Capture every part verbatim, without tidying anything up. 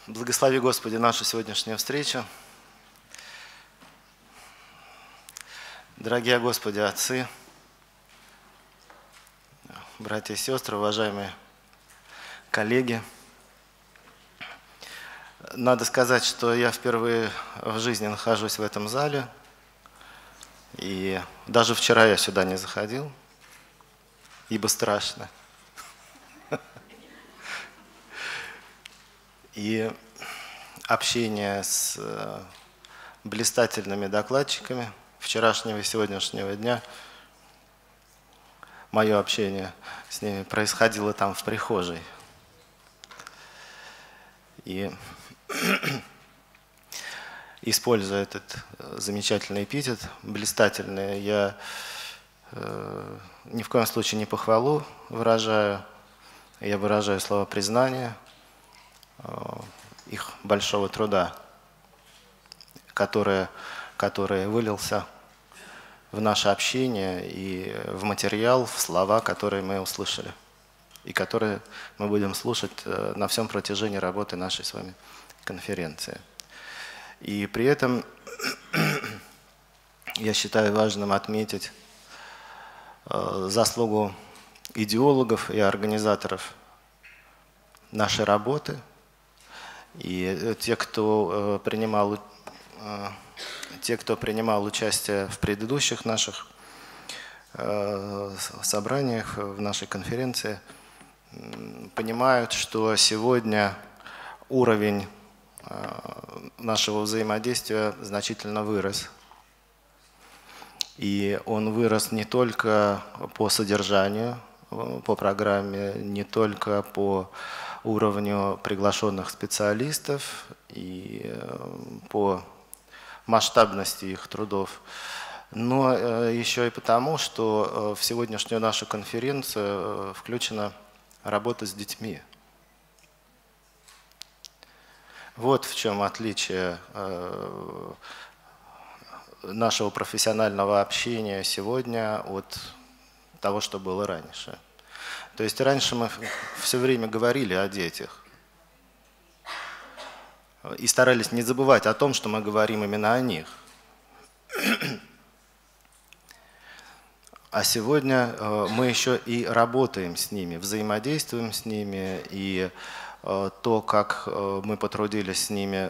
Благослови, Господи, нашу сегодняшнюю встречу. Дорогие Господи, отцы, братья и сестры, уважаемые коллеги. Надо сказать, что я впервые в жизни нахожусь в этом зале. И даже вчера я сюда не заходил, ибо страшно. И общение с блистательными докладчиками вчерашнего и сегодняшнего дня, мое общение с ними происходило там в прихожей. И используя этот замечательный эпитет, блистательный, я э, ни в коем случае не похвалу выражаю, я выражаю слова признания их большого труда, который, который вылился в наше общение и в материал, в слова, которые мы услышали, и которые мы будем слушать на всем протяжении работы нашей с вами конференции. И при этом я считаю важным отметить заслугу идеологов и организаторов нашей работы. И те, кто принимал, те, кто принимал участие в предыдущих наших собраниях, в нашей конференции, понимают, что сегодня уровень нашего взаимодействия значительно вырос. И он вырос не только по содержанию, по программе, не только по уровню приглашенных специалистов и по масштабности их трудов, но еще и потому, что в сегодняшнюю нашу конференцию включена работа с детьми. Вот в чем отличие нашего профессионального общения сегодня от того, что было раньше. То есть раньше мы все время говорили о детях и старались не забывать о том, что мы говорим именно о них. А сегодня мы еще и работаем с ними, взаимодействуем с ними, и то, как мы потрудились с ними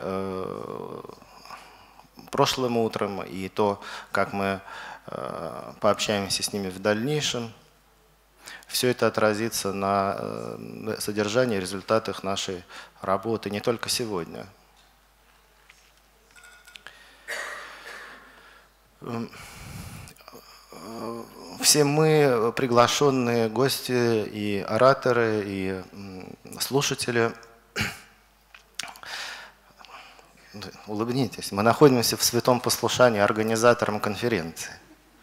прошлым утром, и то, как мы пообщаемся с ними в дальнейшем, все это отразится на содержании и результатах нашей работы не только сегодня. Все мы, приглашенные гости и ораторы, и слушатели, улыбнитесь, мы находимся в святом послушании организаторам конференции.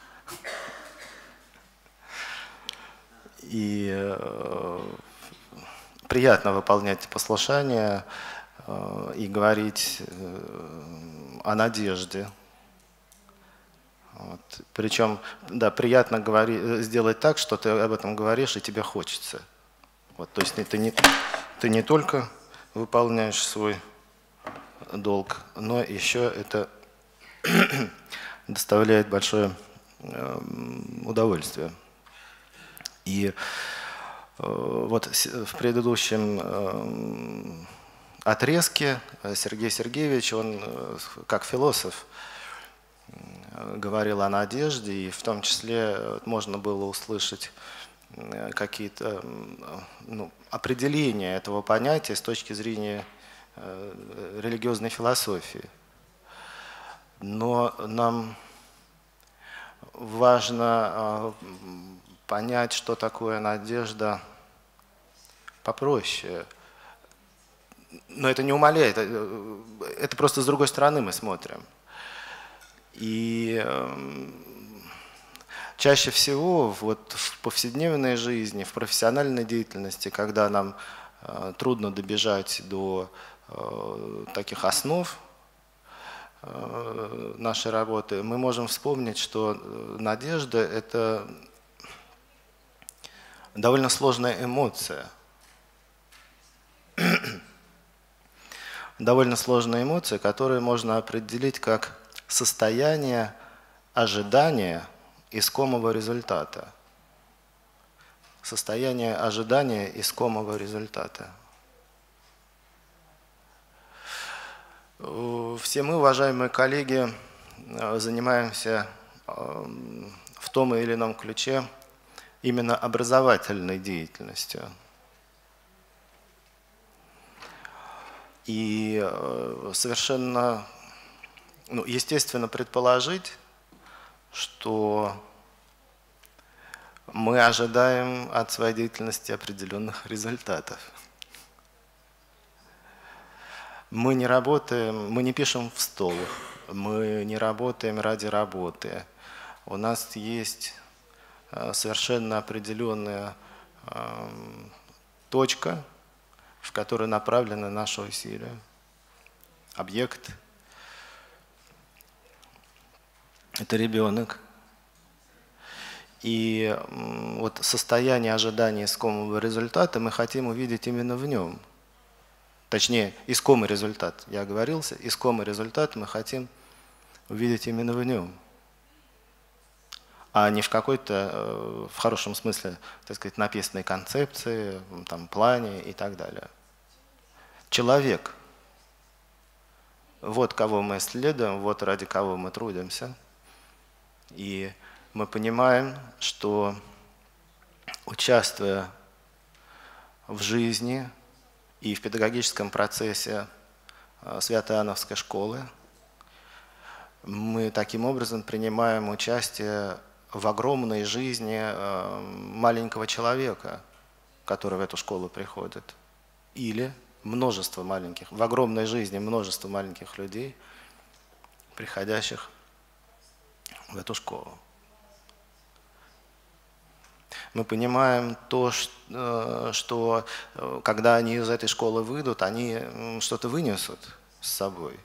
И э, приятно выполнять послушание э, и говорить э, о Вот. Причем, да, приятно говори, сделать так, что ты об этом говоришь, и тебе хочется. Вот. То есть ты не, ты не только выполняешь свой долг, но еще это доставляет большое э, удовольствие. И э, вот в предыдущем э, отрезке Сергей Сергеевич, он э, как философ э, говорил о надежде, и в том числе можно было услышать э, какие-то э, ну, определения этого понятия с точки зрения э, религиозной философии. Но нам важно э, понять, что такое надежда, попроще. Но это не умаляет, это просто с другой стороны мы смотрим. И э, чаще всего вот в повседневной жизни, в профессиональной деятельности, когда нам э, трудно добежать до э, таких основ э, нашей работы, мы можем вспомнить, что надежда – это довольно сложная эмоция. довольно сложная эмоция, которую можно определить как состояние ожидания искомого результата. Состояние ожидания искомого результата. Все мы, уважаемые коллеги, занимаемся в том или ином ключе именно образовательной деятельностью. И совершенно, ну, естественно, предположить, что мы ожидаем от своей деятельности определенных результатов. Мы не работаем, мы не пишем в стол, мы не работаем ради работы. У нас есть совершенно определенная точка, в которую направлены наши усилия. Объект – это ребенок. И вот состояние ожидания искомого результата мы хотим увидеть именно в нем. Точнее, искомый результат, я оговорился, искомый результат мы хотим увидеть именно в нем, а не в какой-то, в хорошем смысле, так сказать, написанной концепции, там, плане и так далее. Человек. Вот кого мы исследуем, вот ради кого мы трудимся. И мы понимаем, что, участвуя в жизни и в педагогическом процессе Свято-Иоанновской школы, мы таким образом принимаем участие в огромной жизни маленького человека, который в эту школу приходит, или множество маленьких, в огромной жизни множество маленьких людей, приходящих в эту школу. Мы понимаем то, что когда они из этой школы выйдут, они что-то вынесут с собой.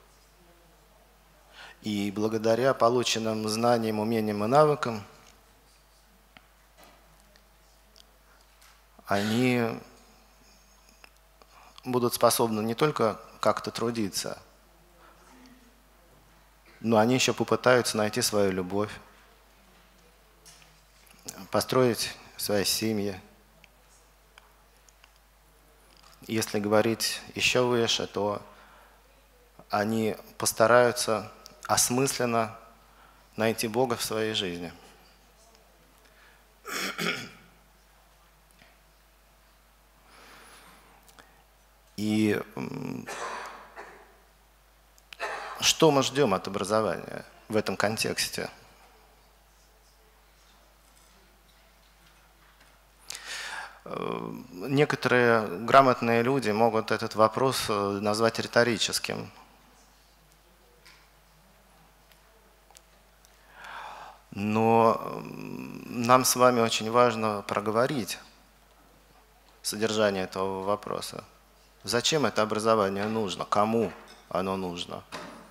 И благодаря полученным знаниям, умениям и навыкам они будут способны не только как-то трудиться, но они еще попытаются найти свою любовь, построить свои семьи. Если говорить еще выше, то они постараются осмысленно найти Бога в своей жизни. И что мы ждем от образования в этом контексте? Некоторые грамотные люди могут этот вопрос назвать риторическим. Но нам с вами очень важно проговорить содержание этого вопроса. Зачем это образование нужно? Кому оно нужно?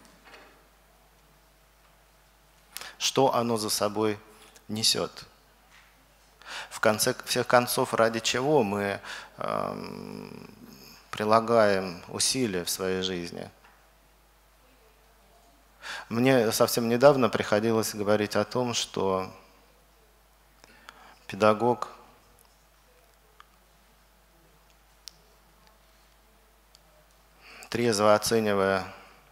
Что оно за собой несет? В конце всех концов, ради чего мы э, прилагаем усилия в своей жизни? Мне совсем недавно приходилось говорить о том, что педагог трезво оценивая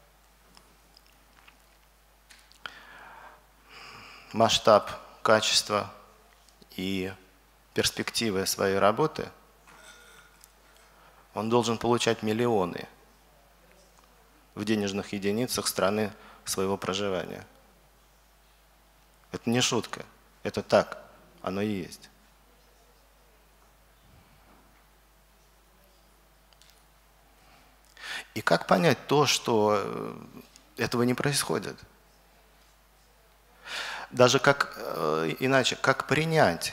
масштаб, качество и перспективы своей работы, он должен получать миллионы в денежных единицах страны своего проживания. Это не шутка, это так, оно и есть. И как понять то, что этого не происходит? Даже как, иначе, как принять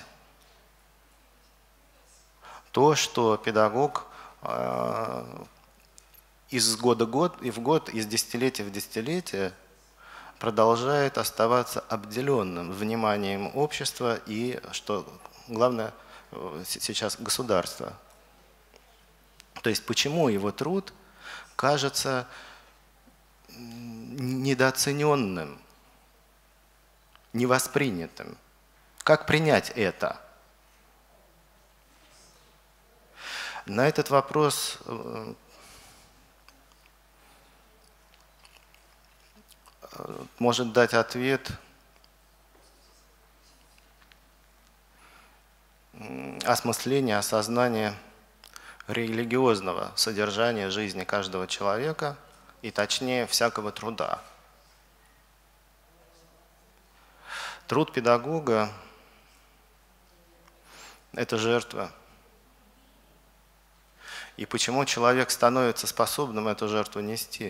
то, что педагог из года в год, и в год, из десятилетия в десятилетие продолжает оставаться обделенным вниманием общества и, что главное, сейчас государства. То есть почему его труд кажется недооцененным, невоспринятым. Как принять это? На этот вопрос может дать ответ осмысление, осознание религиозного содержания жизни каждого человека и, точнее, всякого труда. Труд педагога – это жертва. И почему человек становится способным эту жертву нести?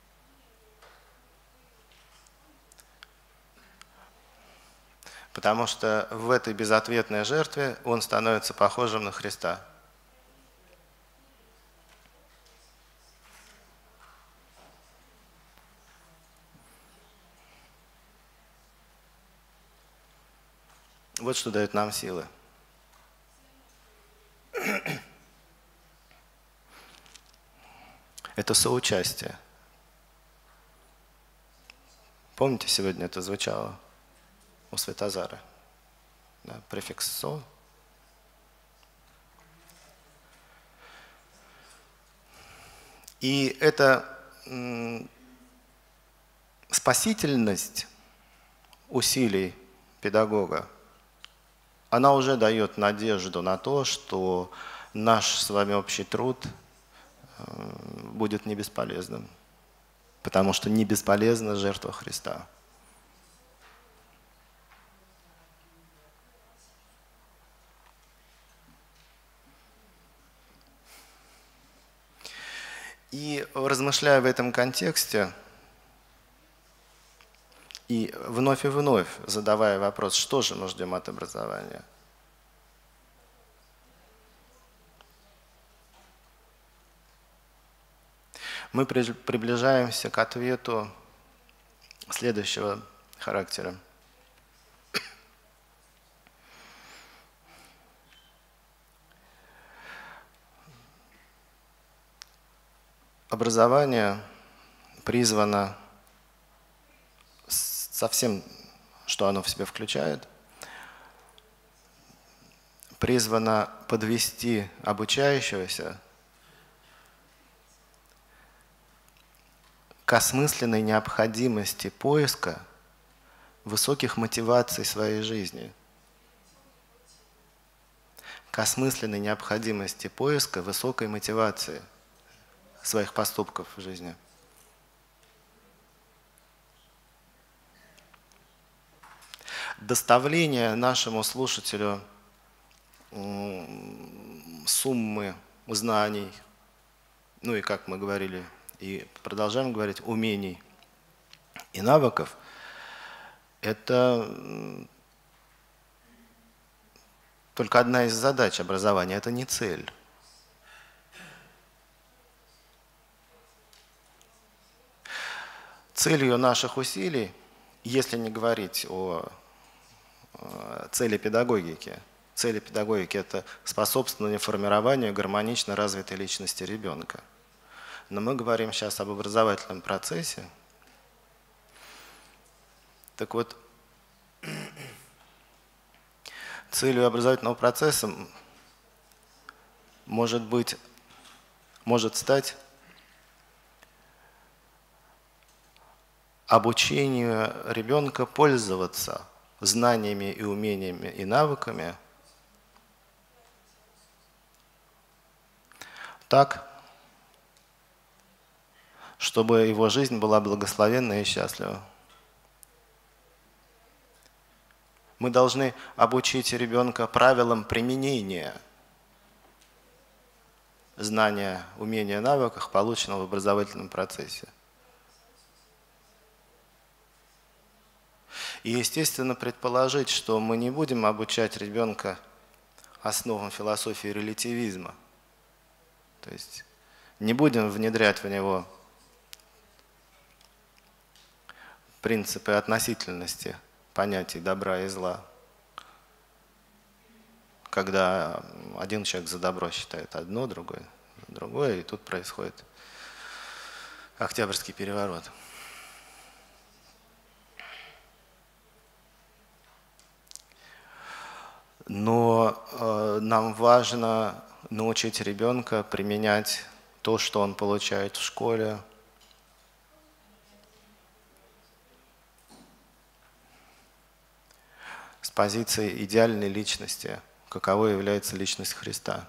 Потому что в этой безответной жертве он становится похожим на Христа. Вот что дает нам силы. Это соучастие. Помните, сегодня это звучало у Светозара? Да, префикс «со». И эта спасительность усилий педагога, она уже дает надежду на то, что наш с вами общий труд будет не бесполезным, потому что не бесполезна жертва Христа. И размышляя в этом контексте, и вновь и вновь задавая вопрос, что же мы ждем от образования, мы приближаемся к ответу следующего характера. Образование призвано со всем, что оно в себя включает, призвано подвести обучающегося к осмысленной необходимости поиска высоких мотиваций своей жизни, к осмысленной необходимости поиска высокой мотивации своих поступков в жизни. Доставление нашему слушателю суммы знаний, ну и, как мы говорили, и продолжаем говорить, умений и навыков, это только одна из задач образования, это не цель. Целью наших усилий, если не говорить о цели педагогики, цели педагогики – это способствование формированию гармонично развитой личности ребенка. Но мы говорим сейчас об образовательном процессе. Так вот, целью образовательного процесса может быть, может стать обучению ребенка пользоваться знаниями и умениями и навыками так, чтобы его жизнь была благословенна и счастлива. Мы должны обучить ребенка правилам применения знания, умения, навыков, полученного в образовательном процессе. И, естественно, предположить, что мы не будем обучать ребенка основам философии релятивизма. То есть не будем внедрять в него принципы относительности понятий добра и зла, когда один человек за добро считает одно, другой другое, и тут происходит Октябрьский переворот. Но э, нам важно научить ребенка применять то, что он получает в школе, с позиции идеальной личности, каковой является личность Христа.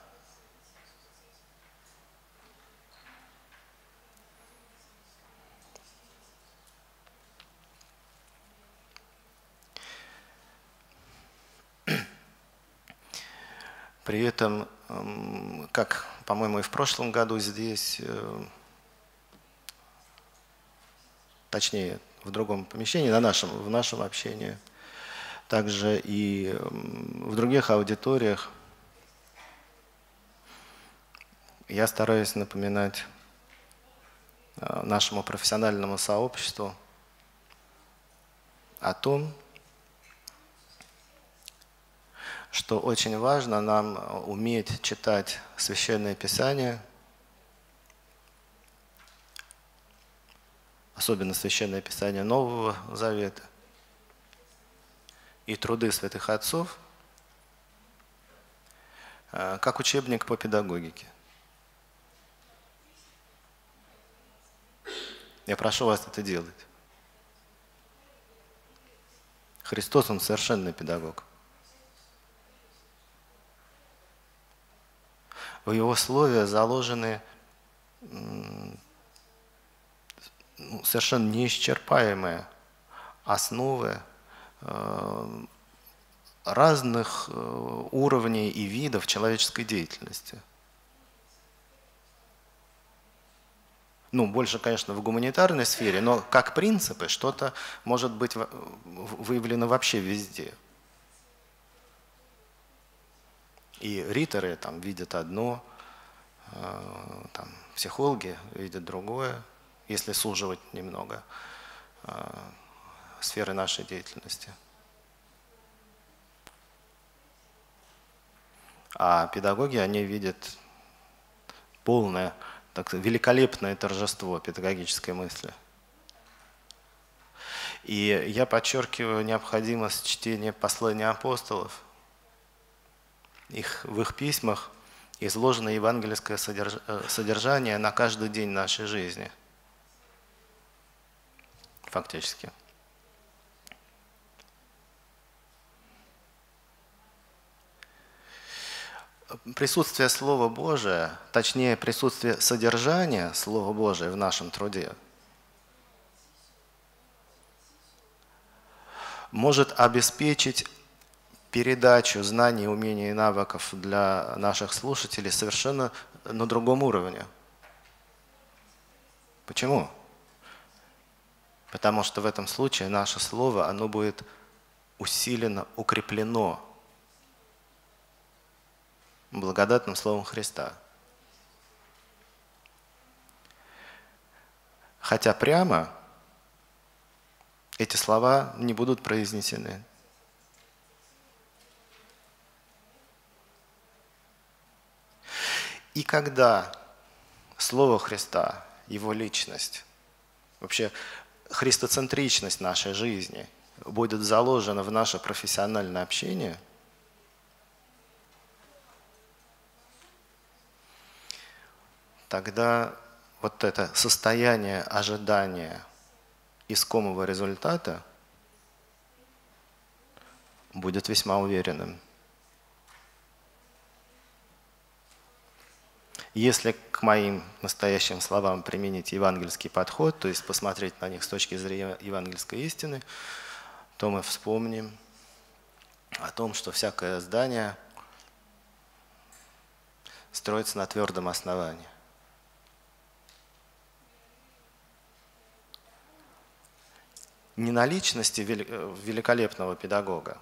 При этом, как, по-моему, и в прошлом году здесь, точнее, в другом помещении, на нашем, в нашем общении, также и в других аудиториях, я стараюсь напоминать нашему профессиональному сообществу о том, что очень важно нам уметь читать Священное Писание, особенно Священное Писание Нового Завета и труды святых отцов, как учебник по педагогике. Я прошу вас это делать. Христос, Он совершенный педагог. В Его Слове заложены совершенно неисчерпаемые основы разных уровней и видов человеческой деятельности. Ну, больше, конечно, в гуманитарной сфере, но как принципы что-то может быть выявлено вообще везде. И риторы там видят одно, там, психологи видят другое, если суживать немного сферы нашей деятельности. А педагоги, они видят полное, так сказать, великолепное торжество педагогической мысли. И я подчеркиваю необходимость чтения послания апостолов. Их, в их письмах изложено евангельское содержание на каждый день нашей жизни. Фактически. Присутствие Слова Божия, точнее присутствие содержания Слова Божия в нашем труде может обеспечить передачу знаний, умений и навыков для наших слушателей совершенно на другом уровне. Почему? Потому что в этом случае наше слово, оно будет усилено, укреплено благодатным Словом Христа. Хотя прямо эти слова не будут произнесены. И когда Слово Христа, Его личность, вообще христоцентричность нашей жизни будет заложена в наше профессиональное общение, тогда вот это состояние ожидания искомого результата будет весьма уверенным. Если к моим настоящим словам применить евангельский подход, то есть посмотреть на них с точки зрения евангельской истины, то мы вспомним о том, что всякое здание строится на твердом основании. Не на личности великолепного педагога,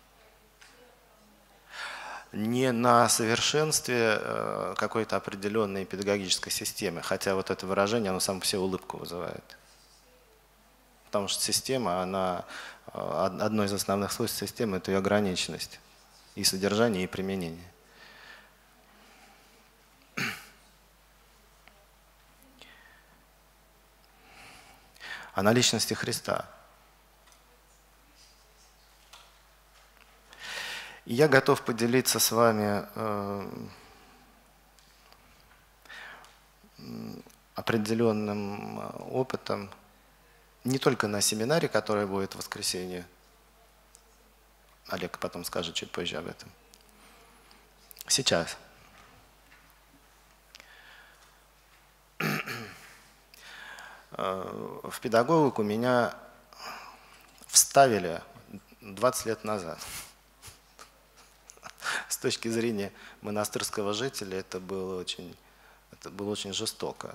не на совершенстве какой-то определенной педагогической системы, хотя вот это выражение, оно само по себе улыбку вызывает. Потому что система, она, одно из основных свойств системы – это ее ограниченность и содержание, и применение. а на личности Христа. И я готов поделиться с вами э, определенным опытом, не только на семинаре, который будет в воскресенье. Олег потом скажет чуть позже об этом. Сейчас. В педагогику меня вставили двадцать лет назад. С точки зрения монастырского жителя это было очень, это было очень жестоко.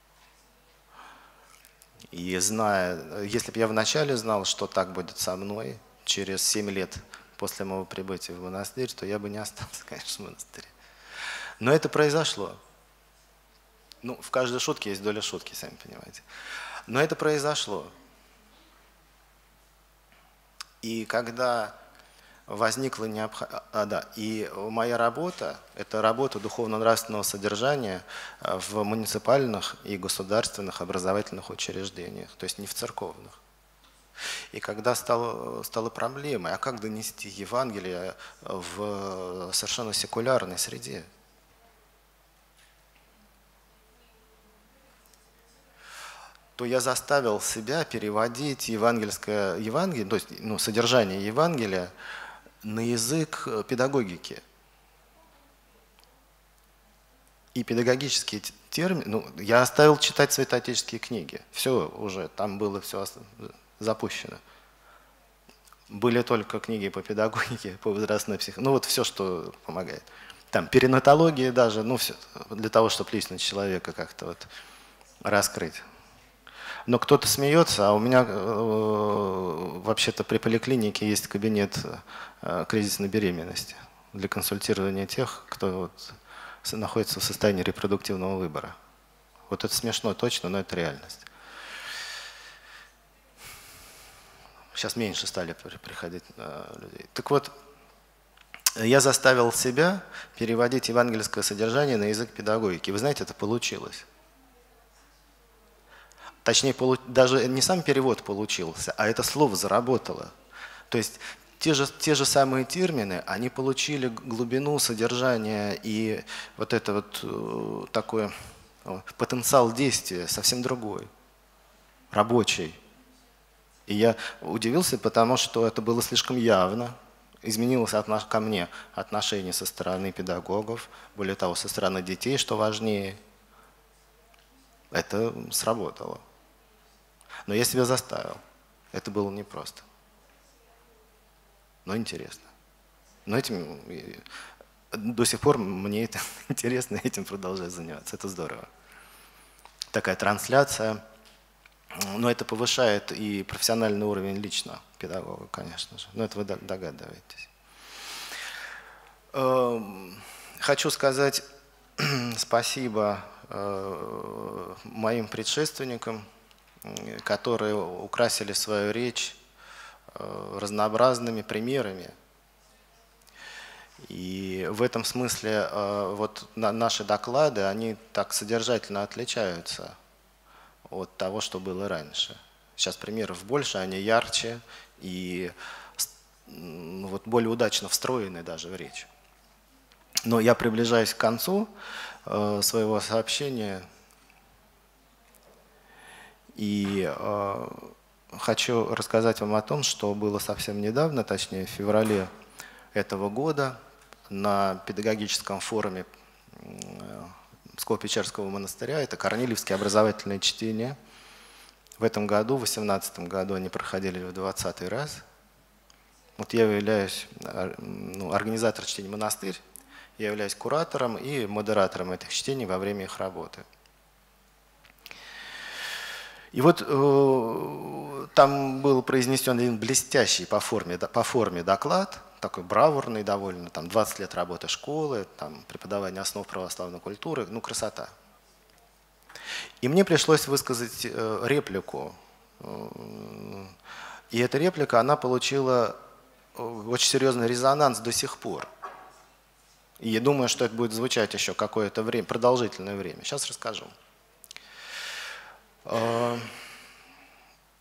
И зная, если бы я вначале знал, что так будет со мной, через семь лет после моего прибытия в монастырь, то я бы не остался, конечно, в монастыре. Но это произошло. Ну, в каждой шутке есть доля шутки, сами понимаете. Но это произошло. И когда возникла необходимость... А, да, и моя работа, это работа духовно-нравственного содержания в муниципальных и государственных образовательных учреждениях, то есть не в церковных. И когда стало, стала проблемой, а как донести Евангелие в совершенно секулярной среде? То я заставил себя переводить евангельское Евангелие, то есть ну, содержание Евангелия на язык педагогики. И педагогические термины, ну, я оставил читать святоотеческие книги. Все уже, там было все запущено. Были только книги по педагогике, по возрастной психологии, ну вот все, что помогает. Там перинатология даже, ну все, для того, чтобы личность человека как-то вот раскрыть. Но кто-то смеется, а у меня э, вообще-то при поликлинике есть кабинет э, кризисной беременности для консультирования тех, кто вот находится в состоянии репродуктивного выбора. Вот это смешно точно, но это реальность. Сейчас меньше стали приходить э, людей. Так вот, я заставил себя переводить евангельское содержание на язык педагогики. Вы знаете, это получилось. Точнее, даже не сам перевод получился, а это слово заработало. То есть те же, те же самые термины, они получили глубину содержания и вот это вот такой потенциал действия совсем другой, рабочий. И я удивился, потому что это было слишком явно. Изменилось ко мне отношение со стороны педагогов, более того, со стороны детей, что важнее. Это сработало. Но я себя заставил. Это было непросто. Но интересно. Но этим до сих пор мне это интересно, этим продолжать заниматься. Это здорово. Такая трансляция. Но это повышает и профессиональный уровень лично педагога, конечно же. Но это вы догадываетесь. Хочу сказать спасибо моим предшественникам, которые украсили свою речь разнообразными примерами. И в этом смысле вот наши доклады, они так содержательно отличаются от того, что было раньше. Сейчас примеров больше, они ярче и вот более удачно встроены даже в речь. Но я приближаюсь к концу своего сообщения. И э, хочу рассказать вам о том, что было совсем недавно, точнее в феврале этого года, на педагогическом форуме Псково-Печерского монастыря. Это Корнильевские образовательные чтения. В этом году, в две тысячи восемнадцатом году, они проходили в двадцатый раз. Вот я являюсь ну, организатором чтений «Монастырь», я являюсь куратором и модератором этих чтений во время их работы. И вот э, там был произнесен один блестящий по форме, по форме доклад, такой бравурный довольно, там двадцать лет работы школы, там преподавание основ православной культуры, ну красота. И мне пришлось высказать э, реплику. И эта реплика, она получила очень серьезный резонанс до сих пор. И я думаю, что это будет звучать еще какое-то время, продолжительное время. Сейчас расскажу.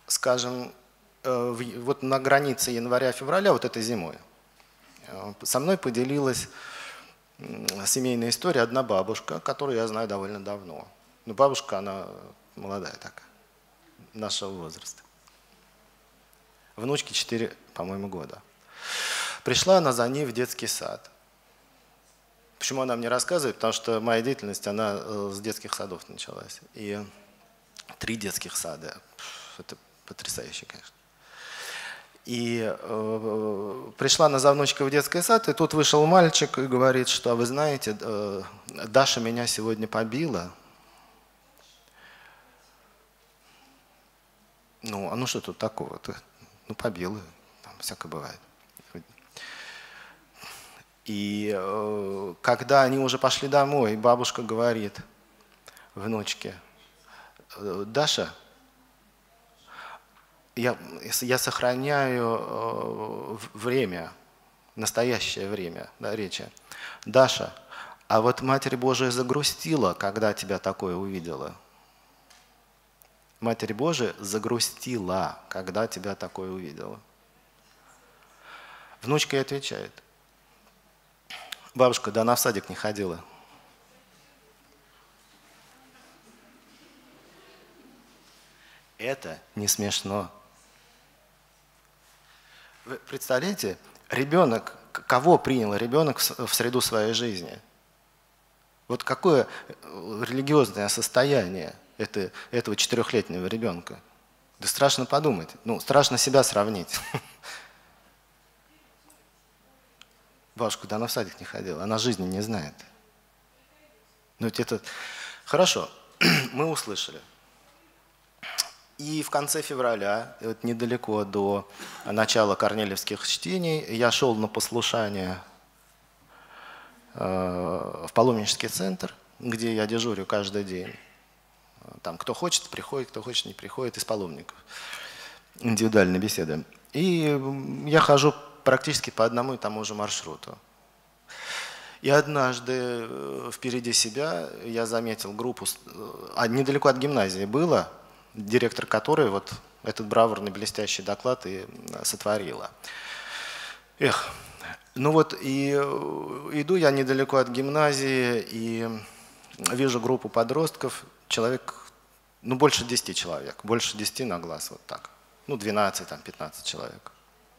скажем, вот на границе января-февраля, вот этой зимой, со мной поделилась семейная история одна бабушка, которую я знаю довольно давно. Но бабушка, она молодая такая, нашего возраста. Внучке четыре, по-моему, года. Пришла она за ней в детский сад. Почему она мне рассказывает? Потому что моя деятельность, она с детских садов началась. И три детских сада. Это потрясающе, конечно. И э, пришла она за внучкой в детский сад, и тут вышел мальчик и говорит, что, вы знаете, э, Даша меня сегодня побила. Ну, а ну что тут такого-то? Ну, побила, там всякое бывает. И э, когда они уже пошли домой, бабушка говорит внучке: Даша, я, я сохраняю э, время, настоящее время, да, речи. Даша, а вот Матерь Божия загрустила, когда тебя такое увидела. Матерь Божия загрустила, когда тебя такое увидела. Внучка ей отвечает: бабушка, да она в садик не ходила. Это не смешно. Вы представляете, ребенок, кого принял ребенок в среду своей жизни? Вот какое религиозное состояние это, этого четырехлетнего ребенка? Да страшно подумать, ну страшно себя сравнить. Бабушка, да она в садик не ходила, она жизни не знает. Ну ведь это... Хорошо, мы услышали. И в конце февраля, вот недалеко до начала корнилевских чтений, я шел на послушание в паломнический центр, где я дежурю каждый день. Там кто хочет, приходит, кто хочет, не приходит, из паломников. Индивидуальные беседы. И я хожу практически по одному и тому же маршруту. И однажды впереди себя я заметил группу, а недалеко от гимназии было, директор которой вот этот бравурный блестящий доклад и сотворила. Эх, ну вот и иду я недалеко от гимназии и вижу группу подростков, человек, ну больше десяти человек, больше десяти на глаз, вот так, ну двенадцать, там пятнадцать человек.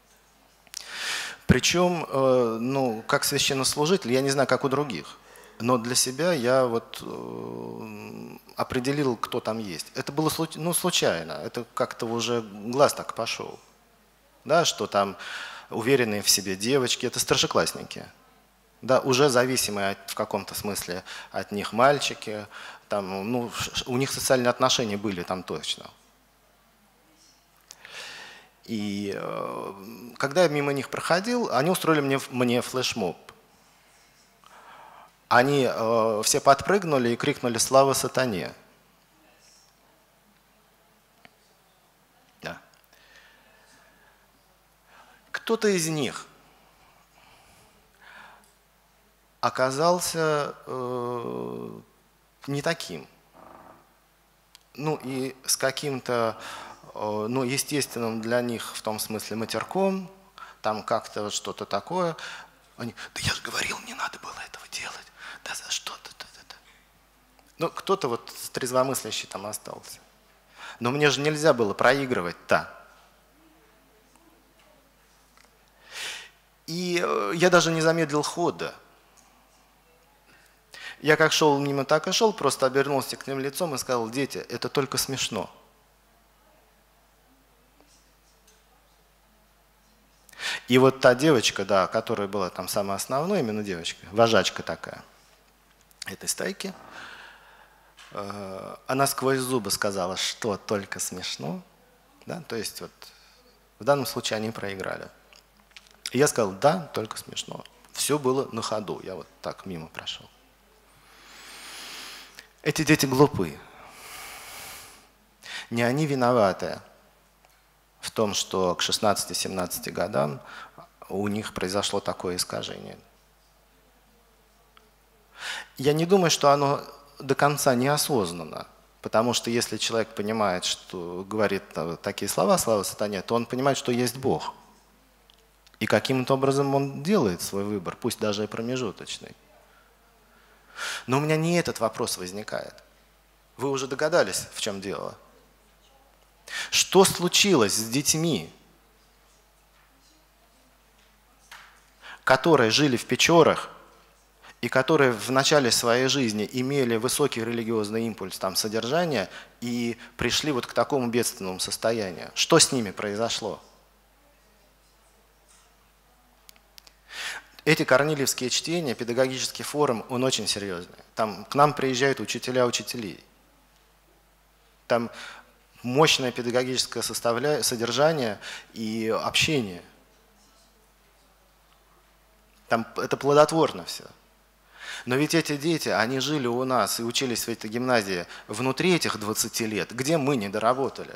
Причем, ну, как священнослужитель, я не знаю, как у других, но для себя я вот определил, кто там есть. Это было ну, случайно, это как-то уже глаз так пошел, да, что там уверенные в себе девочки, это старшеклассники, да, уже зависимые в каком-то смысле от них мальчики, там, ну, у них социальные отношения были там точно. И э, когда я мимо них проходил, они устроили мне, мне флешмоб. Они э, все подпрыгнули и крикнули «Слава сатане!». Да. Кто-то из них оказался э, не таким. Ну и с каким-то, э, ну, естественным для них в том смысле матерком, там как-то вот что-то такое. Они: да я же говорил, не надо было этого делать. Да за что-то. Ну, кто-то вот трезвомыслящий там остался. Но мне же нельзя было проигрывать-то. И я даже не замедлил хода. Я как шел мимо, так и шел, просто обернулся к ним лицом и сказал: дети, это только смешно. И вот та девочка, да, которая была там самая основная, именно девочка, вожачка такая этой стайки, она сквозь зубы сказала, что только смешно. Да? То есть вот в данном случае они проиграли. И я сказал: да, только смешно. Все было на ходу, я вот так мимо прошел. Эти дети глупы. Не они виноваты в том, что к шестнадцати-семнадцати годам у них произошло такое искажение. Я не думаю, что оно до конца неосознанно. Потому что если человек понимает, что говорит такие слова, слава сатане, то он понимает, что есть Бог. И каким-то образом он делает свой выбор, пусть даже и промежуточный. Но у меня не этот вопрос возникает. Вы уже догадались, в чем дело. Что случилось с детьми, которые жили в печорах и которые в начале своей жизни имели высокий религиозный импульс, там, содержания, и пришли вот к такому бедственному состоянию? Что с ними произошло? Эти корнилиевские чтения, педагогический форум, он очень серьезный. Там к нам приезжают учителя учителей. Там мощное педагогическое составля... содержание и общение. Там это плодотворно все. Но ведь эти дети, они жили у нас и учились в этой гимназии внутри этих двадцати лет, где мы не доработали.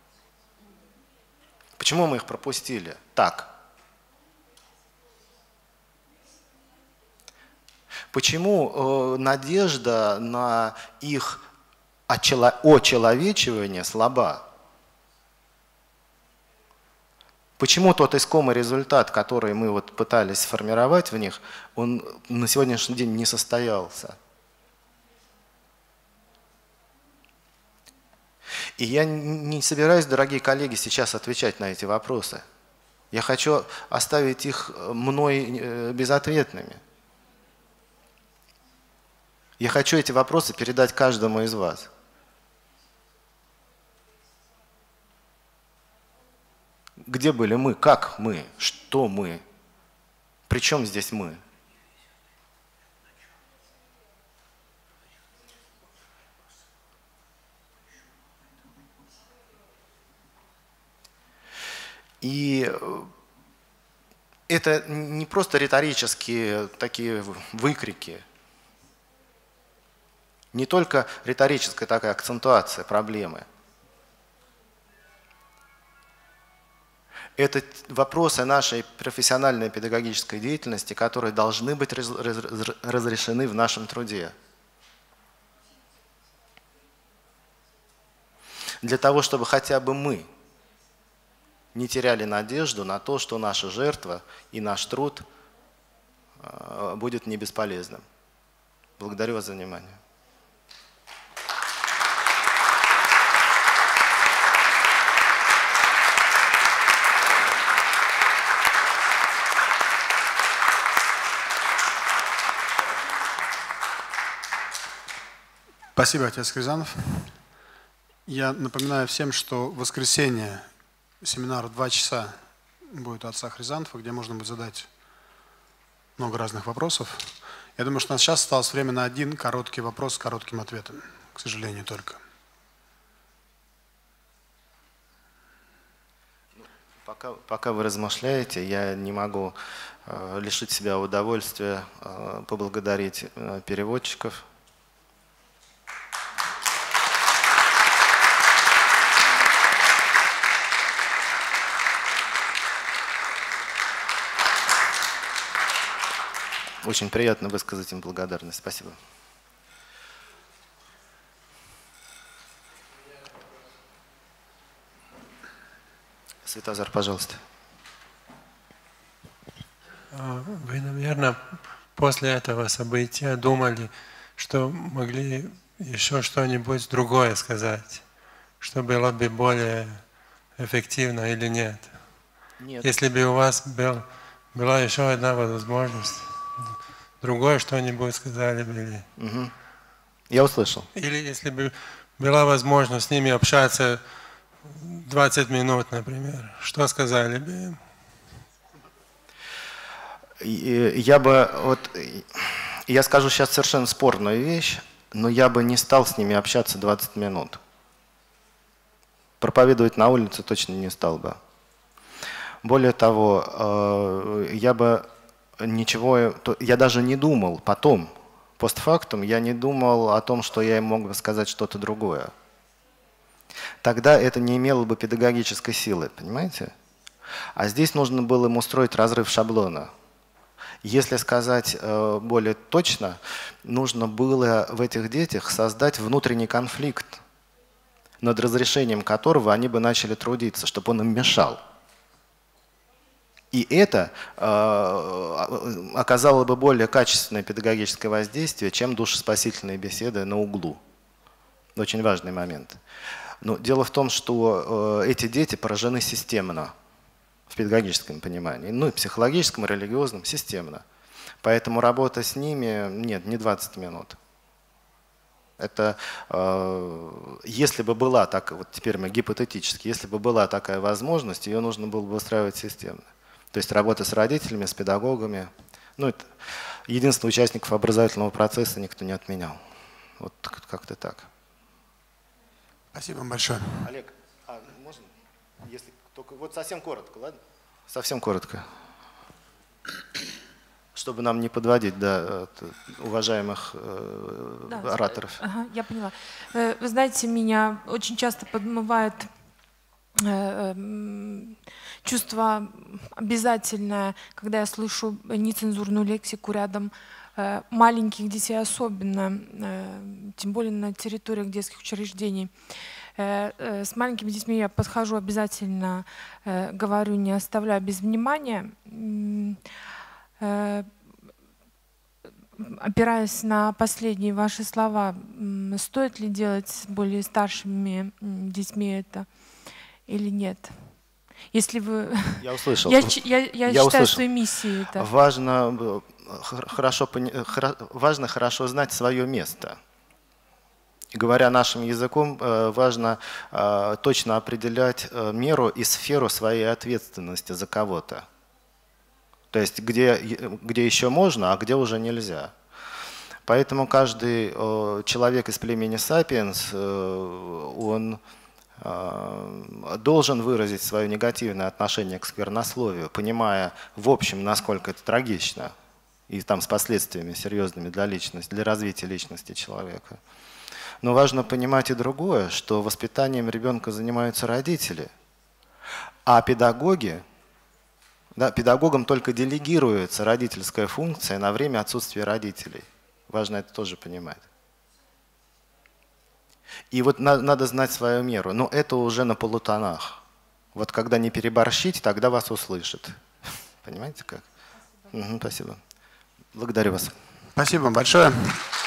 Почему мы их пропустили? Так. Почему э, надежда на их очеловечивание слаба? Почему тот искомый результат, который мы вот пытались сформировать в них, он на сегодняшний день не состоялся? И я не собираюсь, дорогие коллеги, сейчас отвечать на эти вопросы. Я хочу оставить их мной безответными. Я хочу эти вопросы передать каждому из вас. Где были мы? Как мы? Что мы? При чем здесь мы? И это не просто риторические такие выкрики, не только риторическая такая акцентуация проблемы. Это вопросы нашей профессиональной педагогической деятельности, которые должны быть разрешены в нашем труде. Для того, чтобы хотя бы мы не теряли надежду на то, что наша жертва и наш труд будет не бесполезным. Благодарю вас за внимание. Спасибо, отец Хризанов. Я напоминаю всем, что в воскресенье семинар в два часа будет у отца Хризанова, где можно будет задать много разных вопросов. Я думаю, что у нас сейчас осталось время на один короткий вопрос с коротким ответом. К сожалению, только. Пока, пока вы размышляете, я не могу э, лишить себя удовольствия э, поблагодарить э, переводчиков. Очень приятно высказать им благодарность. Спасибо. Светозар, пожалуйста. Вы, наверное, после этого события думали, что могли еще что-нибудь другое сказать, что было бы более эффективно или нет? Нет. Если бы у вас был, была еще одна возможность, другое что-нибудь сказали бы или... Угу. Я услышал. Или если бы была возможность с ними общаться двадцать минут, например, что сказали бы им? Я бы, вот, я скажу сейчас совершенно спорную вещь, но я бы не стал с ними общаться двадцать минут. Проповедовать на улице точно не стал бы. Более того, я бы ничего, я даже не думал потом, постфактум, я не думал о том, что я им мог бы сказать что-то другое. Тогда это не имело бы педагогической силы, понимаете? А здесь нужно было им устроить разрыв шаблона. Если сказать э, более точно, нужно было в этих детях создать внутренний конфликт над разрешением которого они бы начали трудиться, чтобы он им мешал. И это э, оказало бы более качественное педагогическое воздействие, чем душеспасительные беседы на углу. Очень важный момент. Но дело в том, что э, эти дети поражены системно, в педагогическом понимании, ну и психологическом, и религиозном, системно. Поэтому работа с ними, нет, не двадцать минут. Это, э, если бы была так, вот теперь мы гипотетически, если бы была такая возможность, ее нужно было бы устраивать системно. То есть работа с родителями, с педагогами. Ну, это единственных участников образовательного процесса никто не отменял. Вот как-то так. Спасибо большое. Олег, а можно, если только вот совсем коротко, ладно? Совсем коротко. Чтобы нам не подводить до уважаемых э, да, ораторов. Ага, я поняла. Вы знаете, меня очень часто подмывает чувство обязательное, когда я слышу нецензурную лексику рядом маленьких детей особенно, тем более на территориях детских учреждений. С маленькими детьми я подхожу обязательно, говорю, не оставляю без внимания. Опираясь на последние ваши слова, стоит ли делать с более старшими детьми это или нет? Если вы... Я услышал. Я, я, я, я считаю услышал. своей миссией это. Важно, хорошо, важно хорошо знать свое место. И говоря нашим языком, важно точно определять меру и сферу своей ответственности за кого-то. То есть где, где еще можно, а где уже нельзя. Поэтому каждый человек из племени Сапиенс, он должен выразить свое негативное отношение к сквернословию, понимая в общем, насколько это трагично, и там с последствиями серьезными для личности, для развития личности человека. Но важно понимать и другое, что воспитанием ребенка занимаются родители, а педагоги, да, педагогам только делегируется родительская функция на время отсутствия родителей. Важно это тоже понимать. И вот на, надо знать свою меру, но это уже на полутонах. Вот когда не переборщить, тогда вас услышат. Понимаете как? Спасибо. Угу, спасибо. Благодарю вас. Спасибо большое.